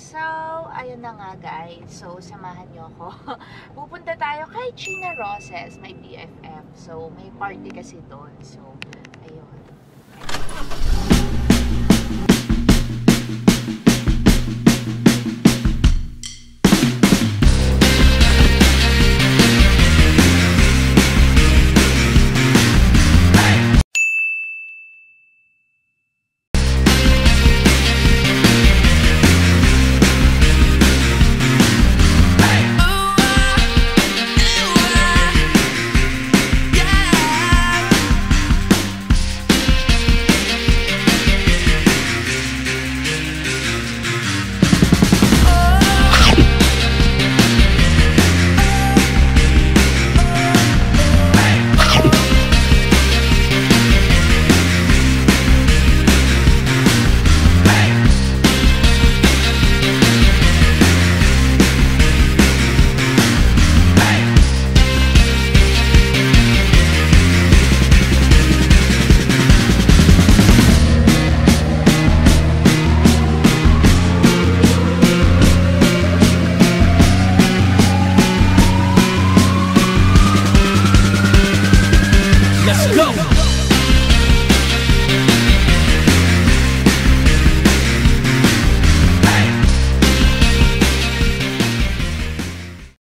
So, ayun na nga guys. So, samahan nyo ako. Pupunta tayo kay China Roses, may BFF. So, may party kasi doon. So, ayun.